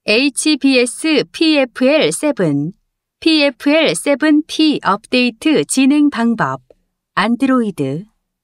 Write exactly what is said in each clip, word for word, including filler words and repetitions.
에이치비에스 피에프엘 세븐, 피에프엘 세븐 피 업데이트 진행 방법, 안드로이드.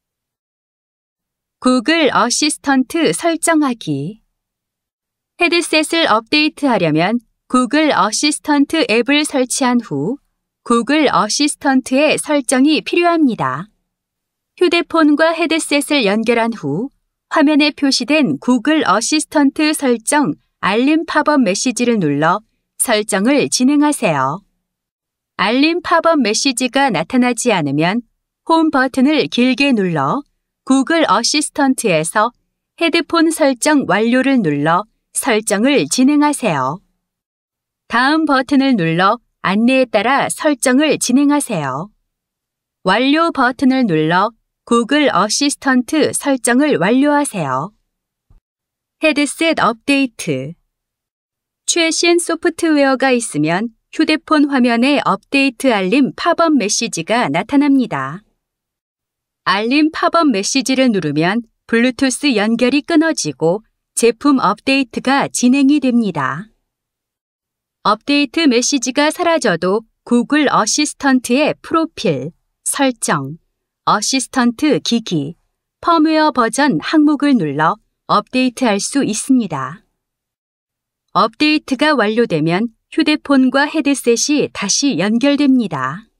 구글 어시스턴트 설정하기. 헤드셋을 업데이트하려면 구글 어시스턴트 앱을 설치한 후 구글 어시스턴트의 설정이 필요합니다. 휴대폰과 헤드셋을 연결한 후 화면에 표시된 구글 어시스턴트 설정 알림 팝업 메시지를 눌러 설정을 진행하세요. 알림 팝업 메시지가 나타나지 않으면 홈 버튼을 길게 눌러 구글 어시스턴트에서 헤드폰 설정 완료를 눌러 설정을 진행하세요. 다음 버튼을 눌러 안내에 따라 설정을 진행하세요. 완료 버튼을 눌러 구글 어시스턴트 설정을 완료하세요. 헤드셋 업데이트. 최신 소프트웨어가 있으면 휴대폰 화면에 업데이트 알림 팝업 메시지가 나타납니다. 알림 팝업 메시지를 누르면 블루투스 연결이 끊어지고 제품 업데이트가 진행이 됩니다. 업데이트 메시지가 사라져도 구글 어시스턴트의 프로필, 설정, 어시스턴트 기기, 펌웨어 버전 항목을 눌러 업데이트할 수 있습니다. 업데이트가 완료되면 휴대폰과 헤드셋이 다시 연결됩니다.